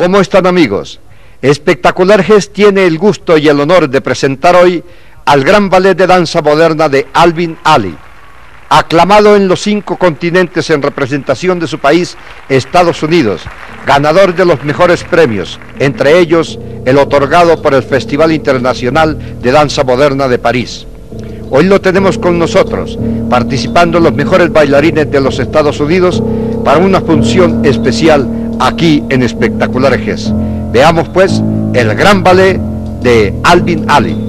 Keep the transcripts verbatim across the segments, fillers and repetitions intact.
¿Cómo están, amigos? Espectacular Gest tiene el gusto y el honor de presentar hoy al gran ballet de danza moderna de Alvin Ailey, aclamado en los cinco continentes en representación de su país, Estados Unidos, ganador de los mejores premios, entre ellos el otorgado por el Festival Internacional de Danza Moderna de París. Hoy lo tenemos con nosotros, participando los mejores bailarines de los Estados Unidos para una función especial aquí en Espectacular Gest. Veamos pues el gran ballet de Alvin Ailey.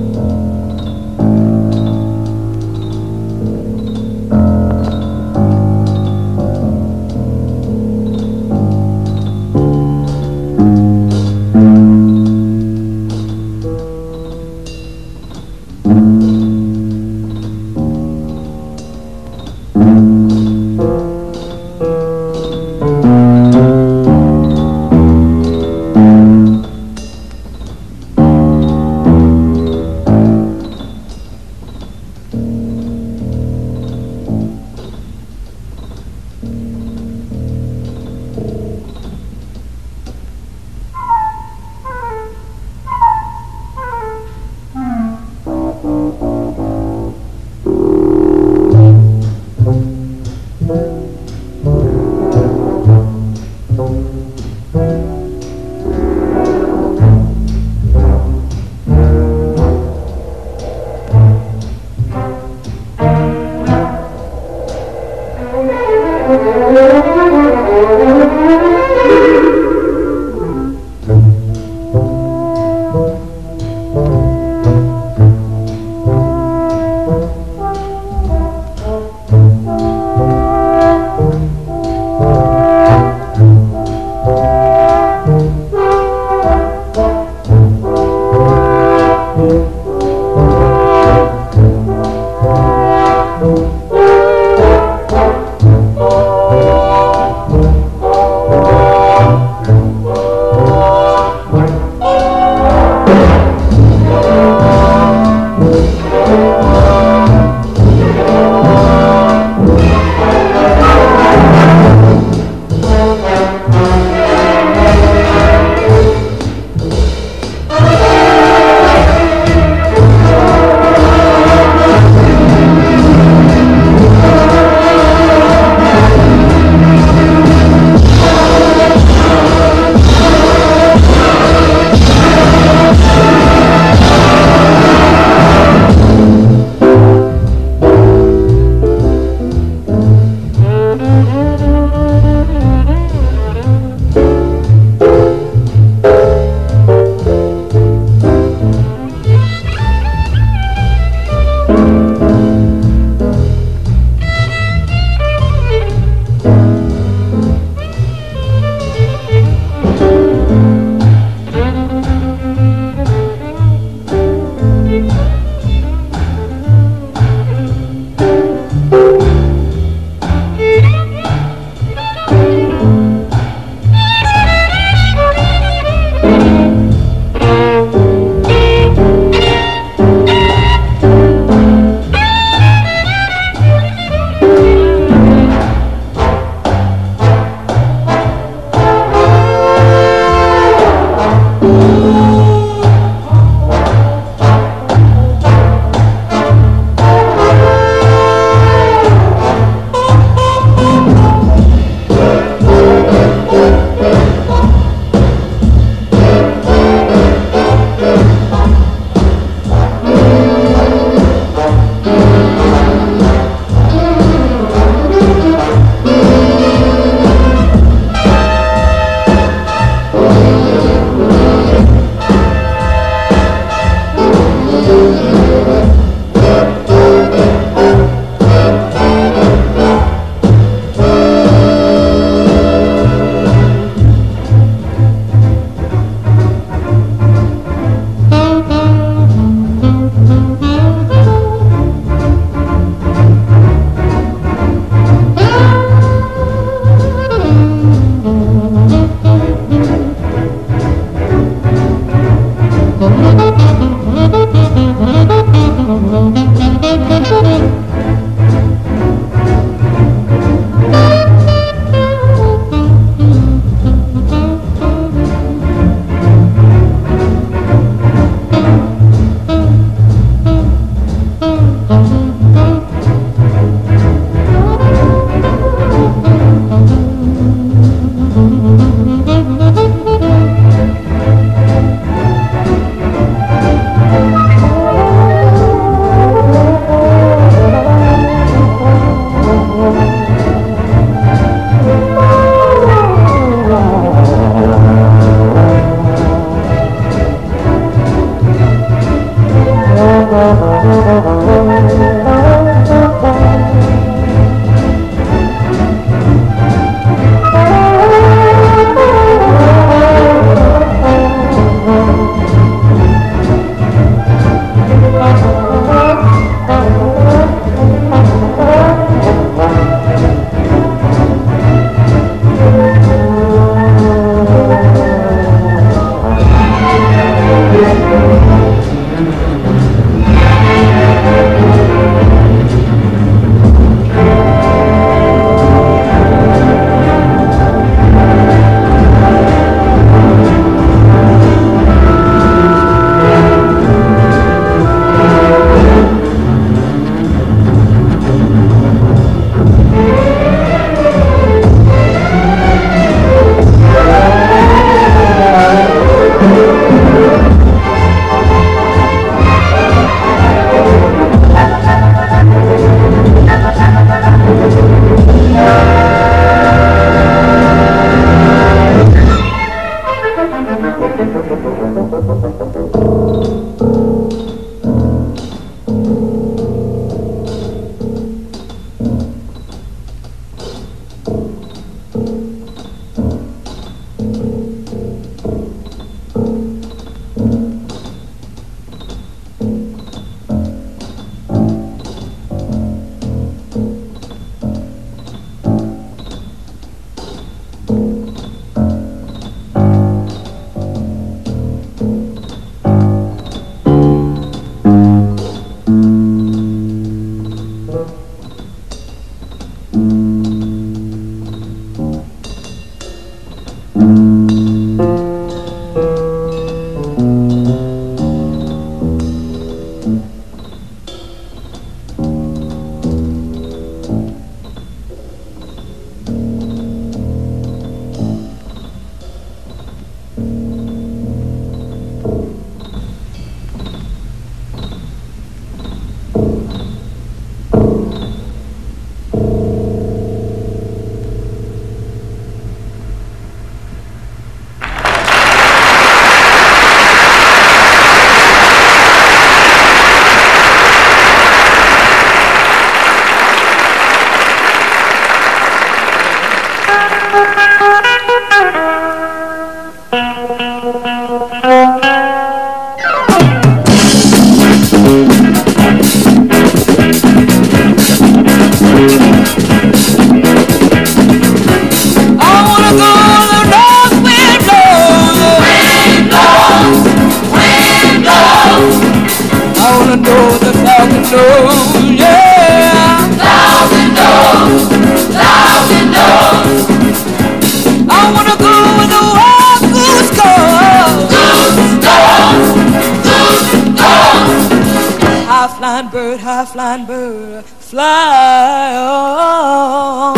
Flying bird, fly on.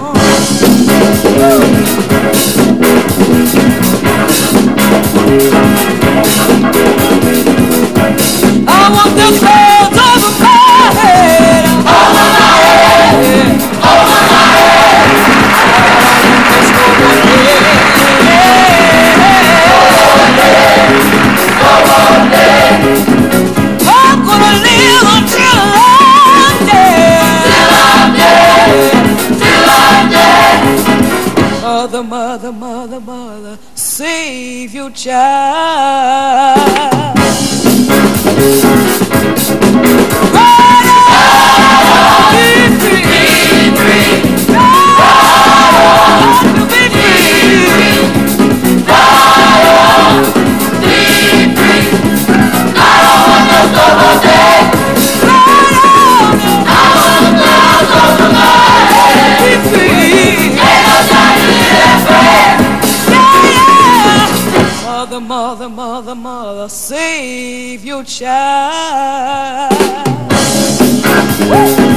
I want the clouds over my head, over my head, over my head. Over there, I'm gonna live until I'm dead, till I'm dead, till I'm dead. Mother, mother, mother, mother, save your child. Ride on, be free, be free. Ride on, to be free. Ride on, be free. I don't want no double day. Ride on, I want clouds over my head. Be free. Ain't no time to live afraid. Yeah, yeah. Mother, mother, mother, mother, save your child. Woo.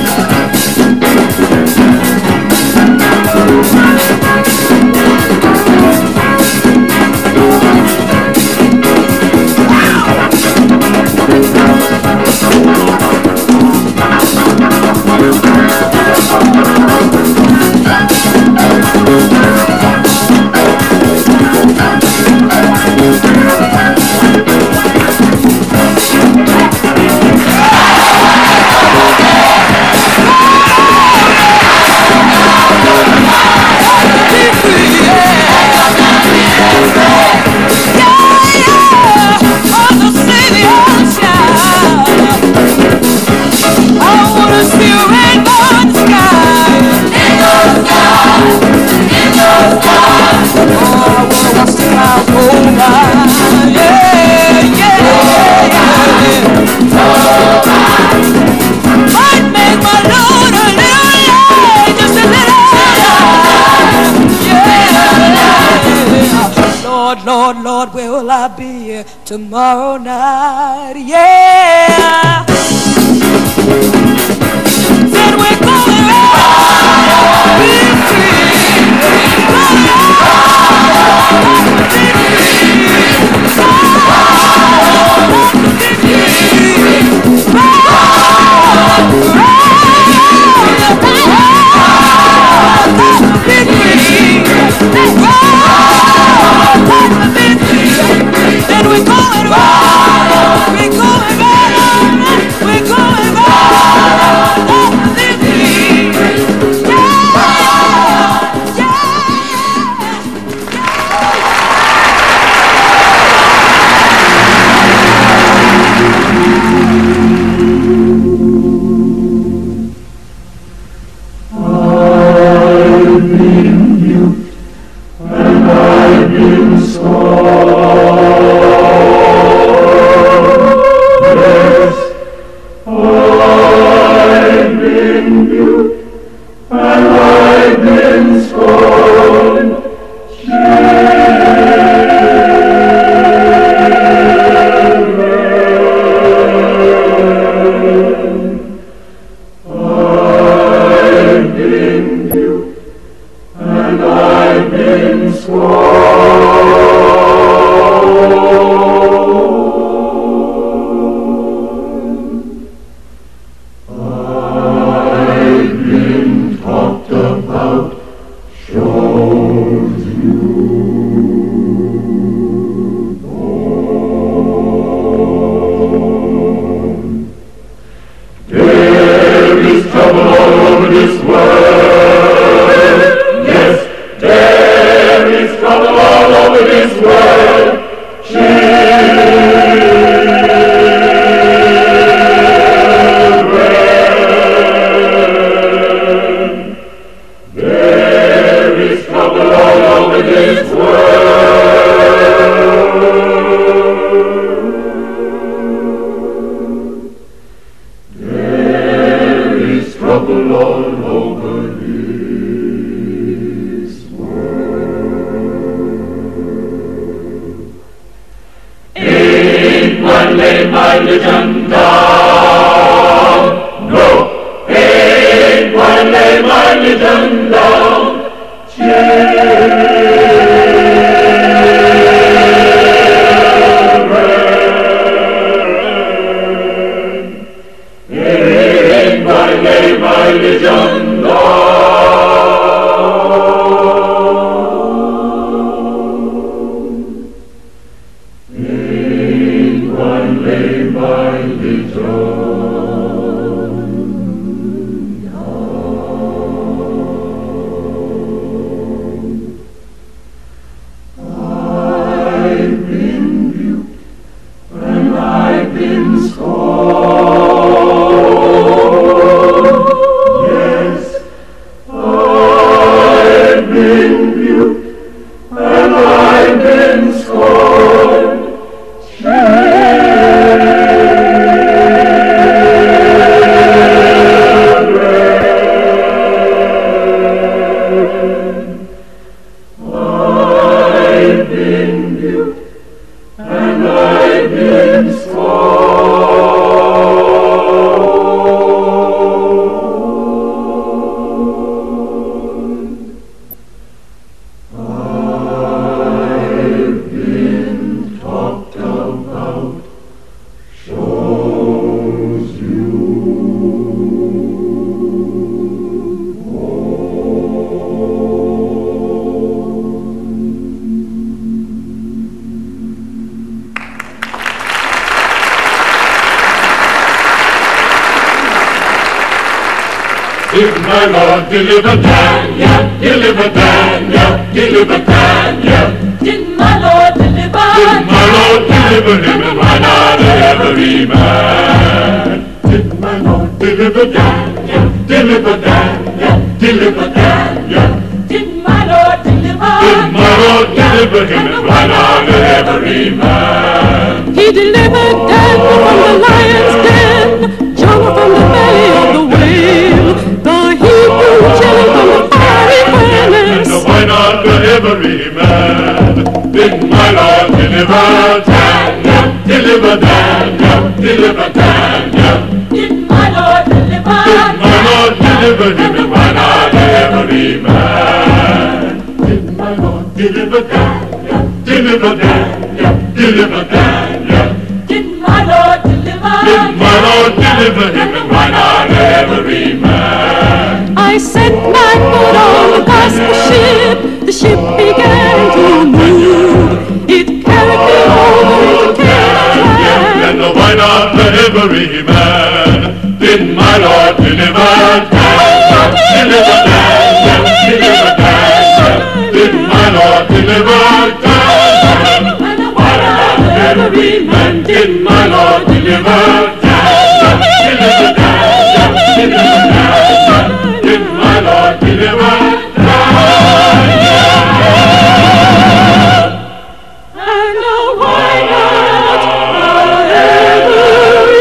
Lord, Lord, where will I be tomorrow night? Yeah. Said we're going right. Be free. Going right. Be free. Then we're going right. We're going right. We're going right. Let me be. Yeah. I've been mute and I've been scorned. And I've been sworn. lay my religion down. No, ain't gonna lay my religion down. Ain't gonna lay my religion down. Ain't gonna lay my religion down. I've been rebuked and I've been scorned. Yes, I've been rebuked and I've been scorned. I've been rebuked and I've been scorned. I've been talked about, shows you. If my Lord deliver Daniel, deliver Daniel, deliver Daniel. Did my Lord deliver? Did my Lord deliver him, and why not every man? Did my Lord deliver Daniel, deliver Daniel, deliver Daniel. Did my Lord deliver? Did my Lord deliver him, and why not every man? He delivered Daniel from the lion's den, Jonah from the belly of the whale, the Hebrew children from the fiery furnace. And why not every man? Did my Lord deliver Daniel, deliver Daniel, deliver Daniel? Did my Lord deliver? Did my Lord deliver him, and why not every man? Did my Lord deliver Daniel, deliver Daniel, deliver Daniel? Did my Lord deliver? Did my Lord deliver him, and why not every man? I set my foot on the gospel ship, the ship began to move. It carried me over into Canaan's land. And why not every man? Did my Lord deliver Daniel, deliver Daniel, deliver Daniel? Did my Lord deliver Daniel? And why not every man? Did my Lord deliver Daniel, deliver Daniel, deliver Daniel? Did my Lord deliver Daniel? And why not every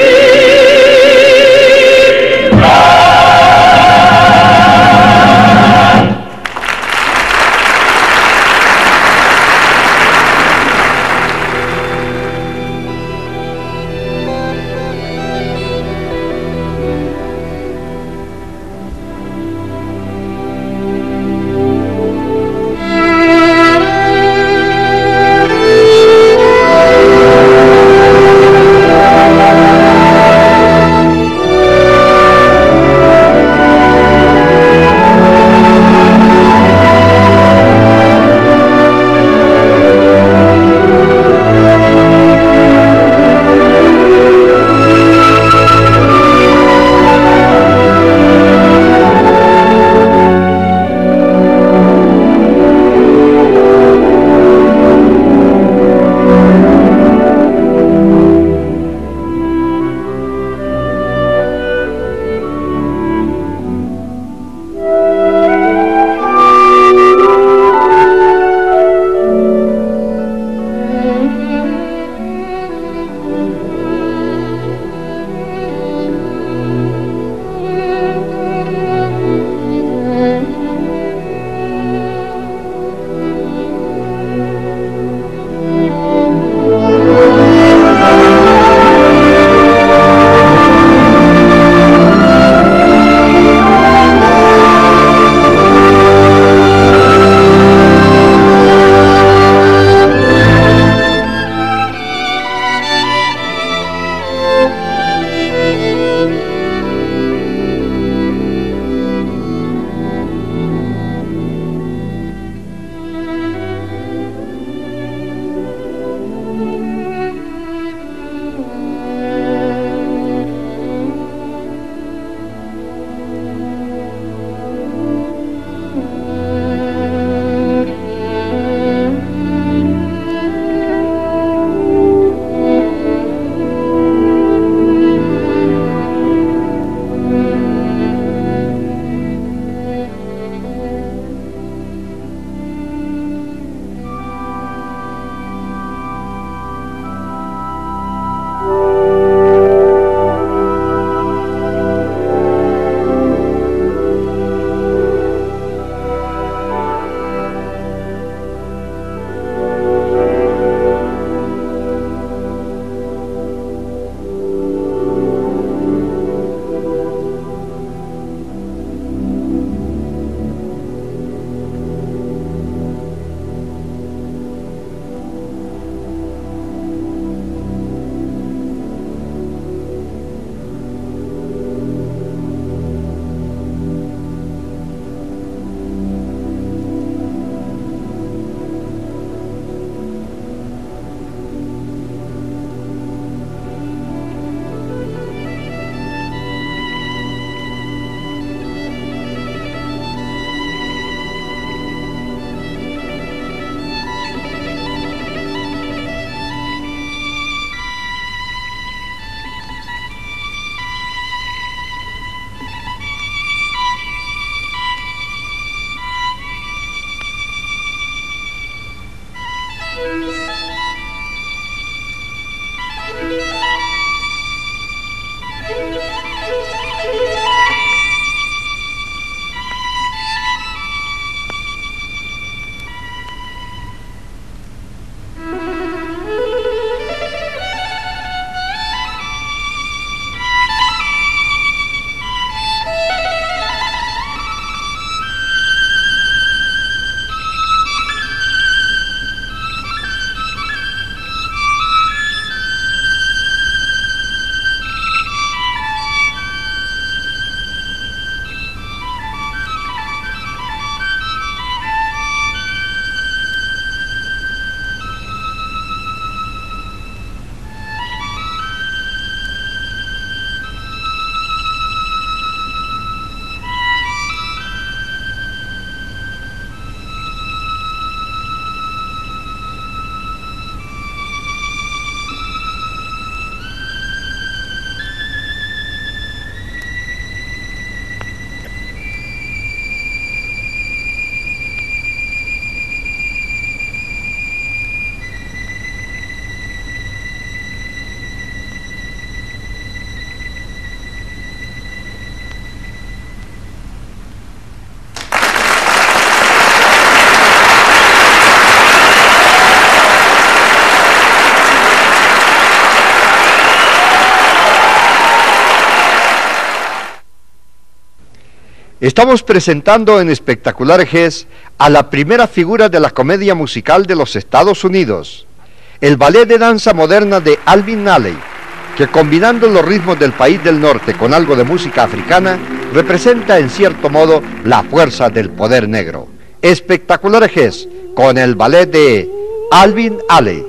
Estamos presentando en Espectacular Jazz a la primera figura de la comedia musical de los Estados Unidos, el ballet de danza moderna de Alvin Ailey, que combinando los ritmos del país del norte con algo de música africana, representa en cierto modo la fuerza del poder negro. Espectacular Jazz con el ballet de Alvin Ailey.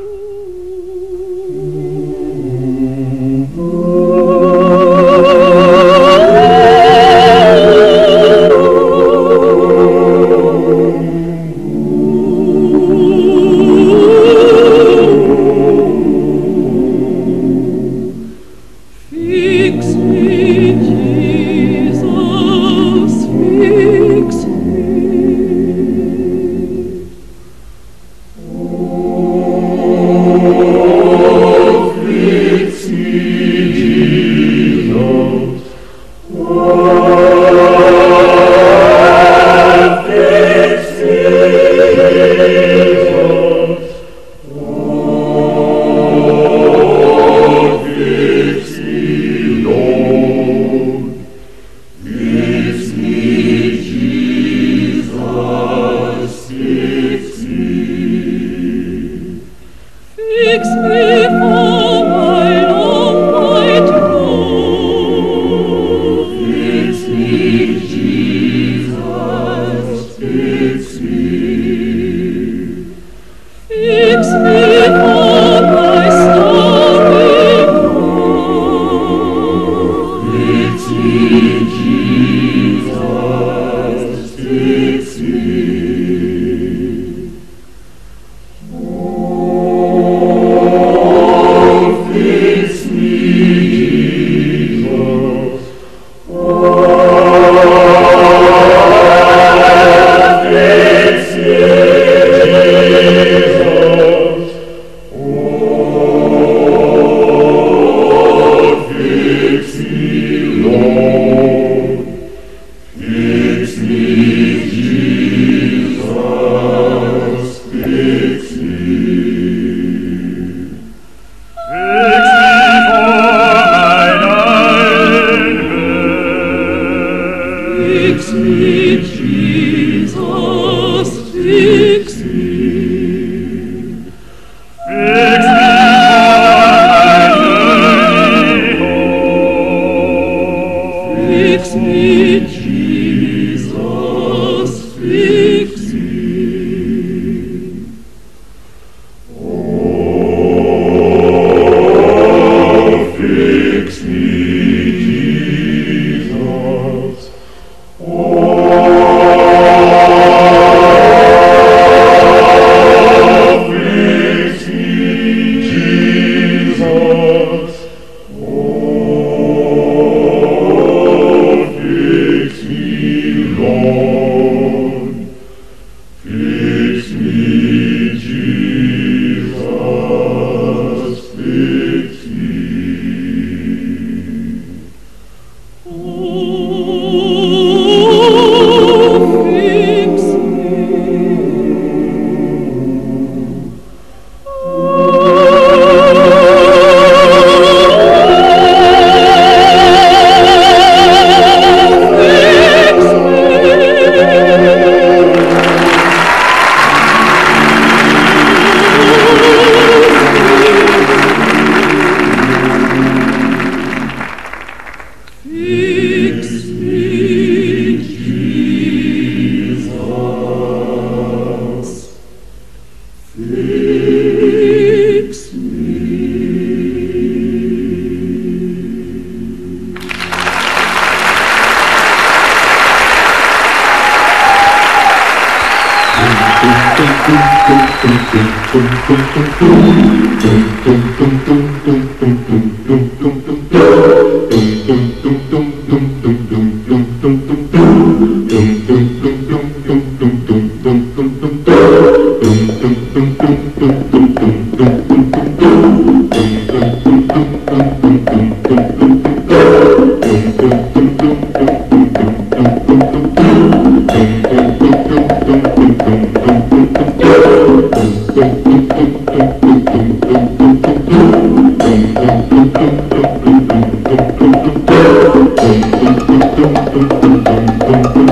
Thank you.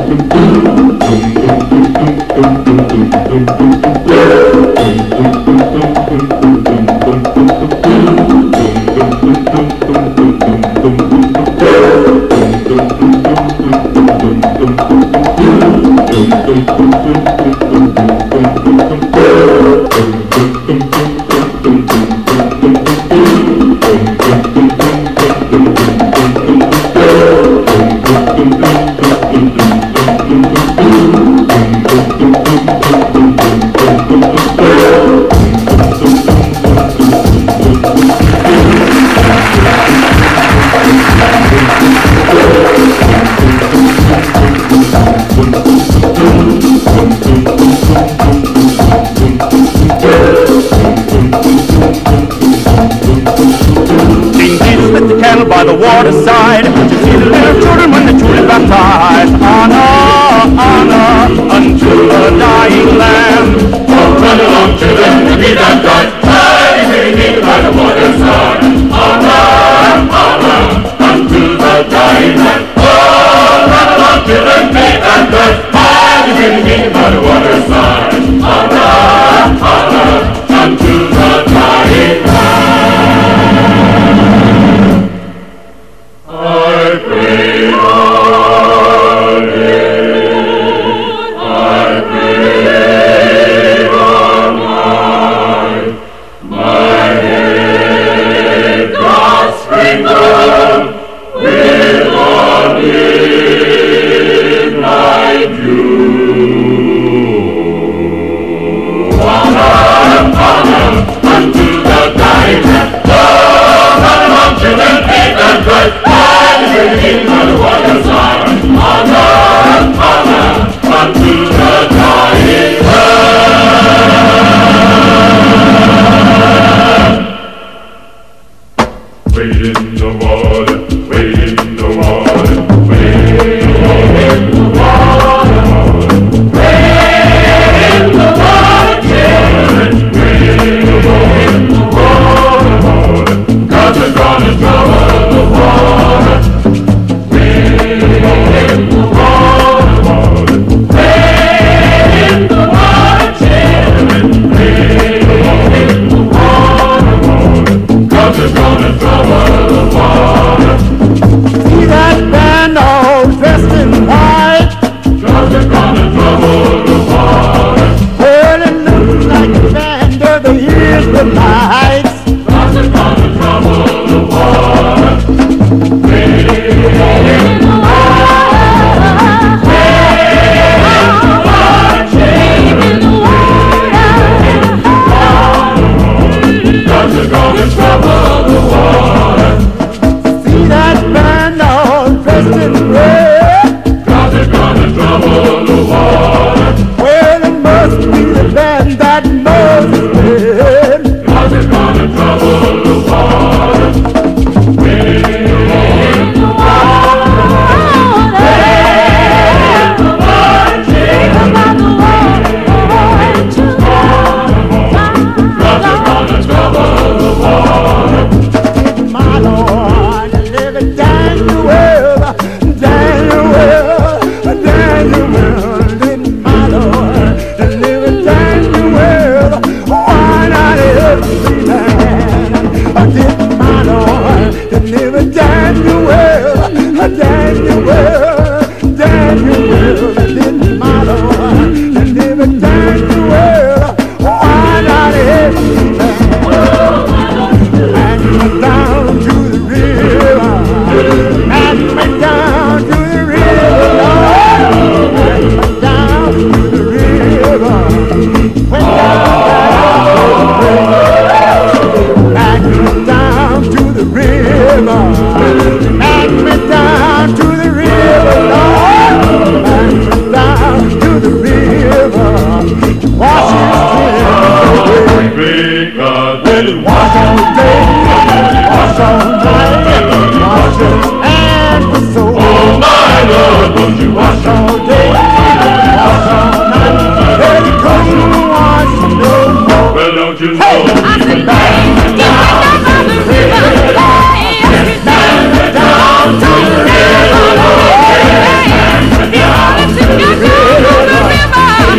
by the waterside to see the little children when they're truly baptized. Honor, honor unto the dying Lamb. Oh, run along, children, and be baptized. Hey, by the waterside. Honor, honor unto the dying Lamb. Oh, run along, children, be baptized. Hey, by the waterside. Honor, honor unto the dying Lamb. I pray on him, I pray on high, my head doth sprinkle with olive like dew. Honor, honor unto the dying Lamb. Oh, run along, children, faith and Christ. Drinking by the waterside, honor, honor unto the dying Lamb. Wade in the water, wade in the water, wade in the water, wade in the water, children, wade in the water, water, God's a gonna trouble the water.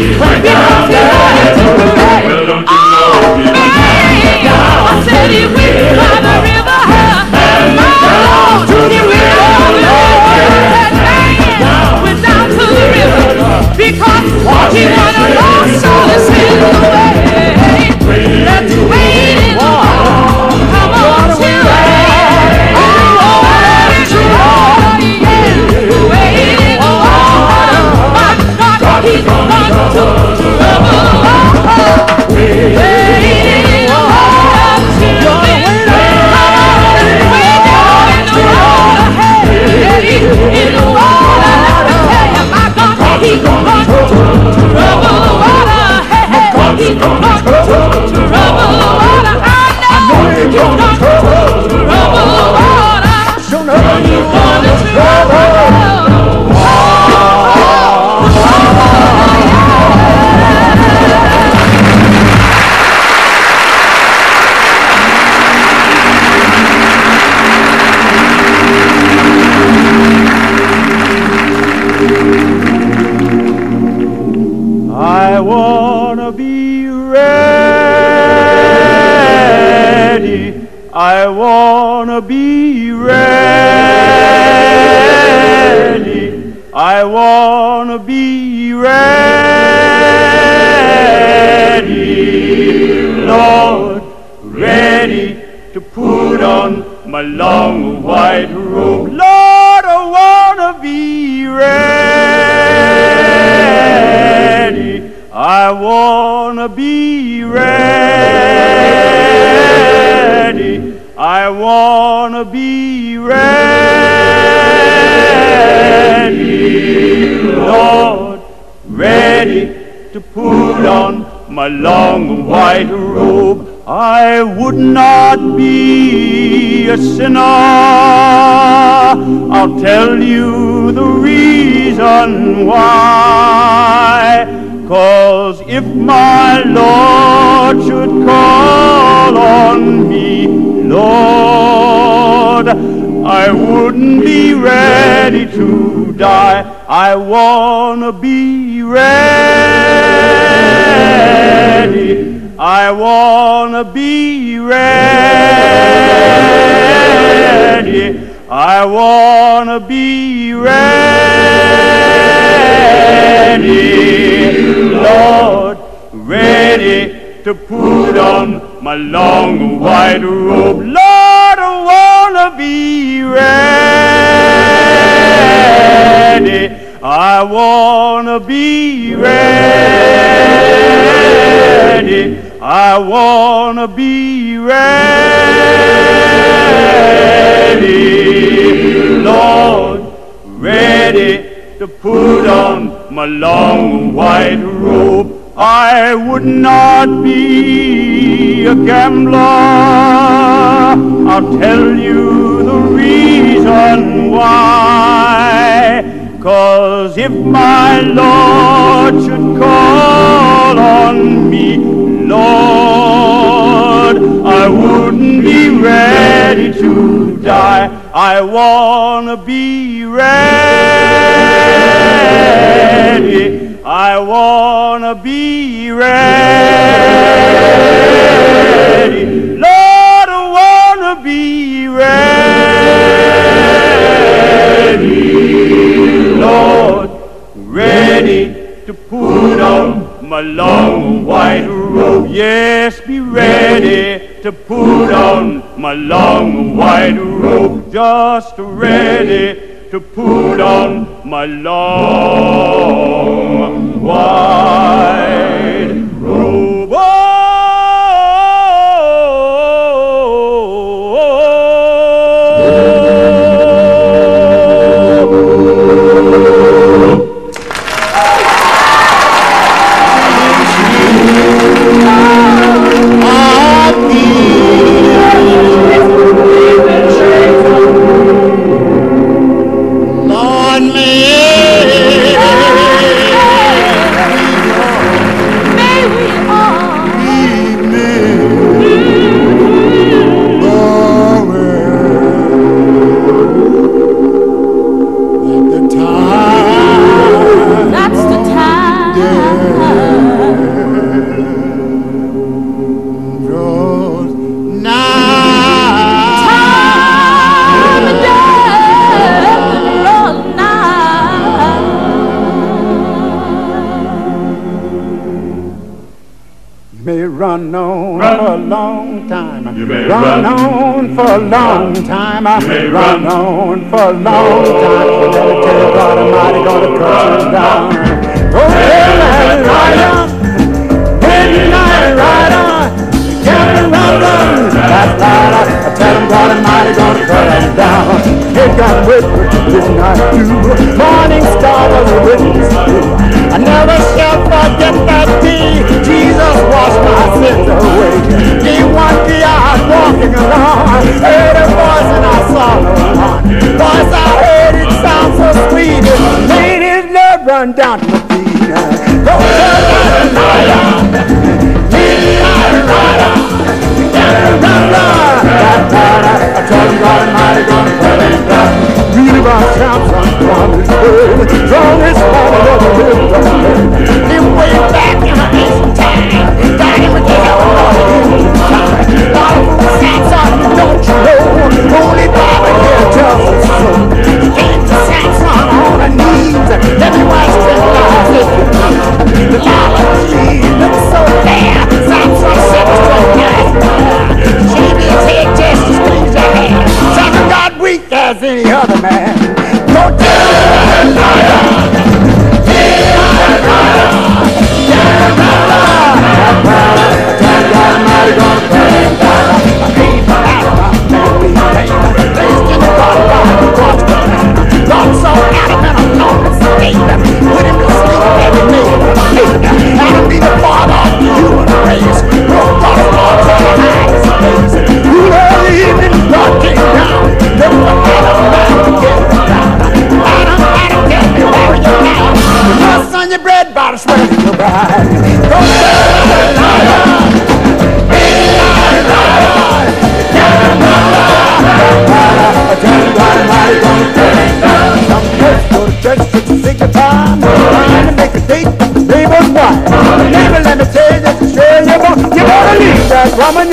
Well, don't you know? Oh, man, I said it will. ready. I wanna be ready. I wanna be ready, Lord, ready to put on my long white robe. Lord, I wanna be ready. I wanna be ready. I wanna be ready, Lord, ready to put on my long white robe. I would not be a sinner. I'll tell you the reason why. 'Cause if my Lord should call on me, Lord, I wouldn't be ready to die. I wanna be ready. I wanna be ready. I wanna be ready, Lord, ready to put on my long white robe. Lord, I wanna be ready. I wanna be ready. I wanna be ready, Lord, ready to put on my long white robe. I would not be a gambler. I'll tell you the reason why. 'Cause if my Lord should call on me, Lord, I wouldn't be ready to die. I wanna be ready. I wanna be ready. Lord, I wanna be ready. Lord, ready to put on my long white robe. Yes, be ready to put on my long white robe. Just ready to put on my long white robe. Oh, run on Run. for a long time. You may run, run. on for a long time. You may run, run. on for a long time. But let me tell you, God Almighty gonna cut you down. Go ahead and ride on. Midnight ride on. Can't run, run. That's right. I tell him God Almighty gonna cut him down. It got with what you did not do. Morning star was a witness too. I never shall forget that day. Jesus washed my sins away. Day one day I was walking along, heard a voice and I saw no one. Voice I heard, it sound so sweet, it made his blood run down to my feet. Go tell that liar, midnight rider, run, run, run. That rider, I told him God Almighty gonna put him down. Read about Samson from his word, strong as father never lived on earth. Live way back in the ancient time, back in the day I was all in the time.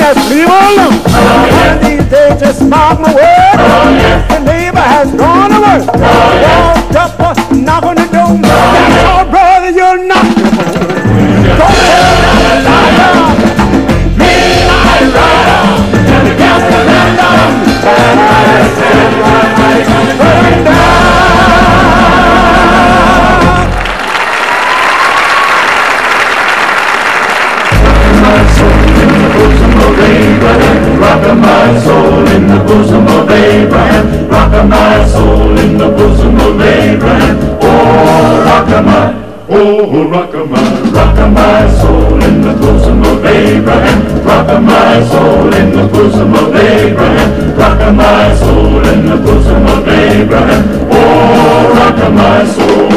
just leave her alone. One of these days, just mark my word. The neighbor has gone to work. Walked up, uh, knock on the door. That's all, brother, you're not. Don't tell that liar. Midnight rider, and the gas is ran down. And I said, burn down. Rock my soul in the bosom of Abraham. Rock my soul in the bosom of Abraham. Oh, rock my, oh, rock my, rock my soul in the bosom of Abraham. Rock my soul in the bosom of Abraham. Rock my soul in the bosom of Abraham. Oh, rock my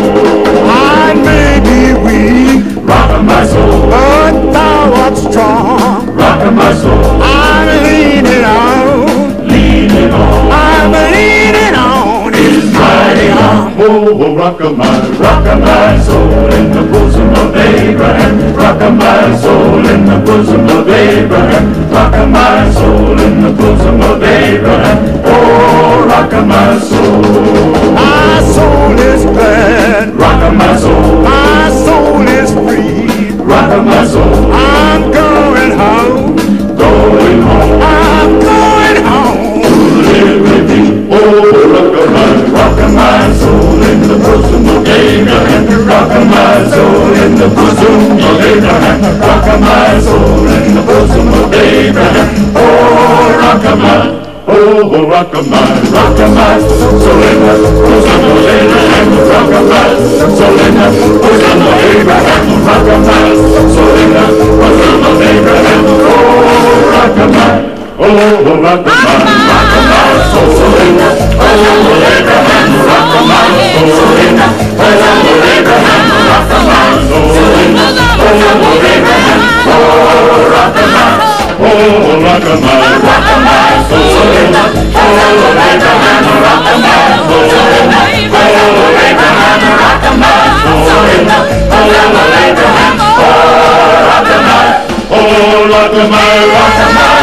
soul. I may be weak, rock my soul, but thou art strong. Rock my soul, I'm leaning on, leaning on, I'm leaning on His mighty arm. oh, rock my, rock my soul in the bosom of Abraham. Rock my soul in the bosom of Abraham. Rock my soul in the bosom of Abraham. Oh, rock my soul. My soul is glad, Rock my soul, my soul is free. rock my soul, I'm going home, going home. I'm going home. Live with me, oh, rock my, rock my soul in the bosom of Abraham. Rock my soul in the bosom of Abraham. Rock my soul in the bosom of Abraham. Oh, rock my, oh, rock my, rock my soul in the bosom of Abraham. Rock my soul in the bosom of Abraham. Rock my soul in the bosom of Abraham. Oh, rock my, oh, rock my, rock my soul in the bosom of Abraham. Rock my soul in the bosom of Abraham. Rock my soul in the bosom of Abraham. Oh, rock my, oh, rock my, rock my soul in the bosom of Abraham. Rock my soul in the bosom of Abraham. Rock my soul in the bosom of Abraham. Oh, rock my, oh, rock my, rock my.